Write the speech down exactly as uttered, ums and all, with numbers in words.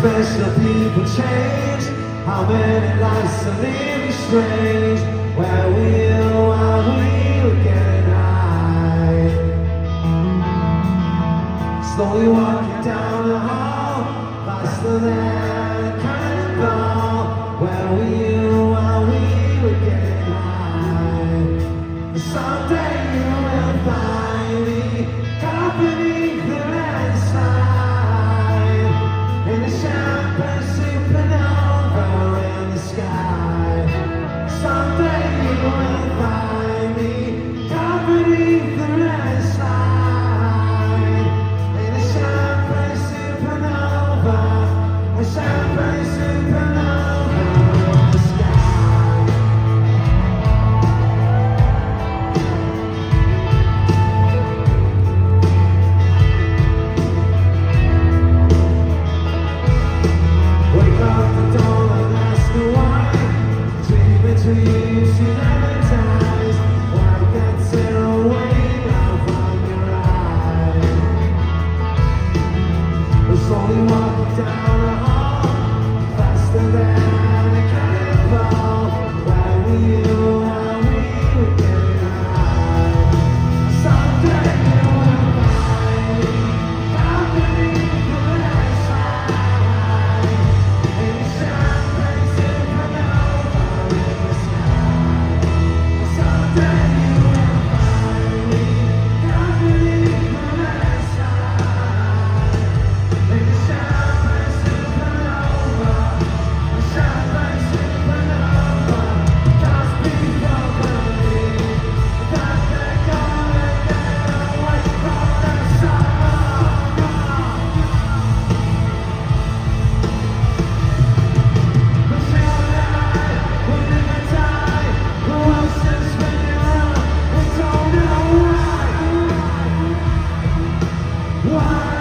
special people change? How many lives are living strange? Where were you while we were getting high? Slowly walking down the hall, faster than a cannonball. Where were you while we were getting high? Someday you will find me caught beneath the landslide, in the champagne supernova in the sky. Someday you will find me caught beneath the landslide, in the champagne supernova, a champagne supernova in the sky. Wake up the dawn and ask her why. Dream between she never dies. Why gets it away now from your eyes? We're slowly walking down the hall, faster than a cannonball. Why were you while we were getting high? Someday you will find me caught beneath the landslide, in the champagne supernova in the sky. Someday you will find me caught beneath the landslide, in the champagne supernova, a champagne supernova. Just before burning, that they're gonna get away from the summer. But you and I will never die. The ocean's spinning round, we don't know why. Why?